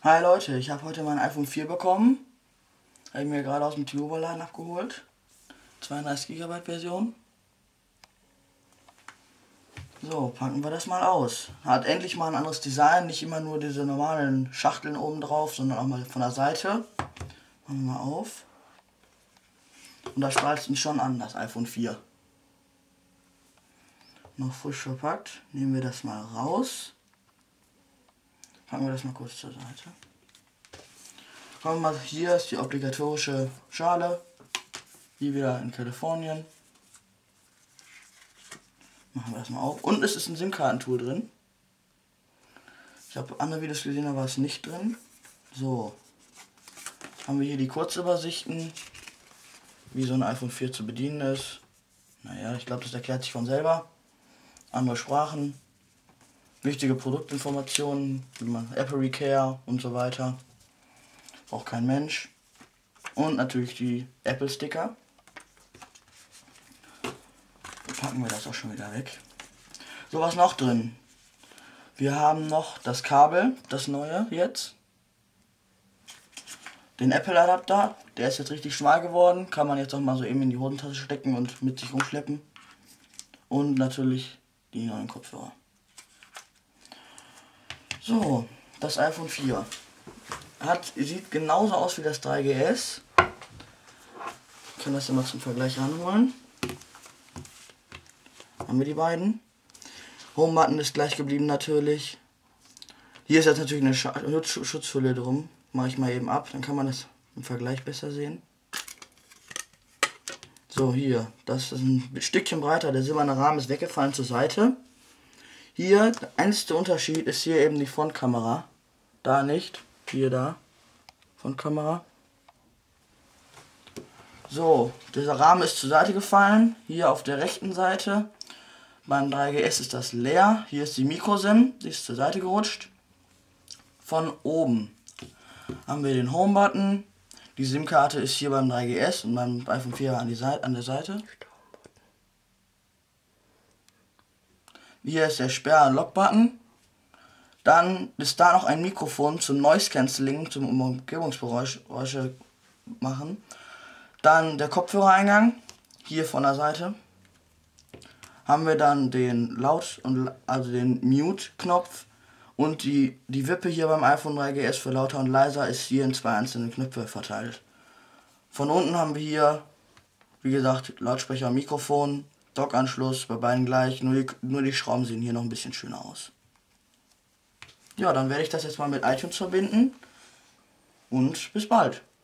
Hi Leute, ich habe heute mein iPhone 4 bekommen. Habe ich mir gerade aus dem T-Mobile-Laden abgeholt. 32 GB Version. So, packen wir das mal aus. Hat endlich mal ein anderes Design, nicht immer nur diese normalen Schachteln oben drauf, sondern auch mal von der Seite. Machen wir mal auf. Und da strahlt es uns schon an, das iPhone 4. Noch frisch verpackt. Nehmen wir das mal raus. Packen wir das mal kurz zur Seite. Kommen wir mal, hier ist die obligatorische Schale. Hier wieder in Kalifornien. Machen wir das mal auf. Und es ist ein SIM-Kartentool drin. Ich habe andere Videos gesehen, da war es nicht drin. So. Haben wir hier die Kurzübersichten, wie so ein iPhone 4 zu bedienen ist. Naja, ich glaube, das erklärt sich von selber. Andere Sprachen. Wichtige Produktinformationen, wie man Apple Care und so weiter. Braucht kein Mensch. Und natürlich die Apple Sticker. Packen wir das auch schon wieder weg. So, was noch drin? Wir haben noch das Kabel, das neue jetzt. Den Apple Adapter, der ist jetzt richtig schmal geworden. Kann man jetzt auch mal so eben in die Hosentasche stecken und mit sich rumschleppen. Und natürlich die neuen Kopfhörer. So, das iPhone 4. Sieht genauso aus wie das 3GS. Ich kann das immer zum Vergleich ranholen. Haben wir die beiden. Home-Button ist gleich geblieben natürlich. Hier ist jetzt natürlich eine Schutzhülle drum. Mache ich mal eben ab, dann kann man das im Vergleich besser sehen. So, hier, das ist ein Stückchen breiter, der silberne Rahmen ist weggefallen zur Seite. Hier, der einzige Unterschied ist hier eben die Frontkamera. Da nicht, hier da, Frontkamera. So, dieser Rahmen ist zur Seite gefallen, hier auf der rechten Seite. Beim 3GS ist das leer. Hier ist die Micro-SIM, die ist zur Seite gerutscht. Von oben haben wir den Home-Button. Die SIM-Karte ist hier beim 3GS und beim iPhone 4 an der Seite. Hier ist der Sperr- und Lock-Button. Dann ist da noch ein Mikrofon zum Noise Cancelling, zum Umgebungsgeräusche machen. Dann der Kopfhörereingang, hier von der Seite. Haben wir dann den also den Mute-Knopf und die Wippe hier beim iPhone 3GS für lauter und leiser ist hier in zwei einzelne Knöpfe verteilt. Von unten haben wir hier, wie gesagt, Lautsprecher und Mikrofon, Dockanschluss, bei beiden gleich, nur die Schrauben sehen hier noch ein bisschen schöner aus. Ja, dann werde ich das jetzt mal mit iTunes verbinden und bis bald.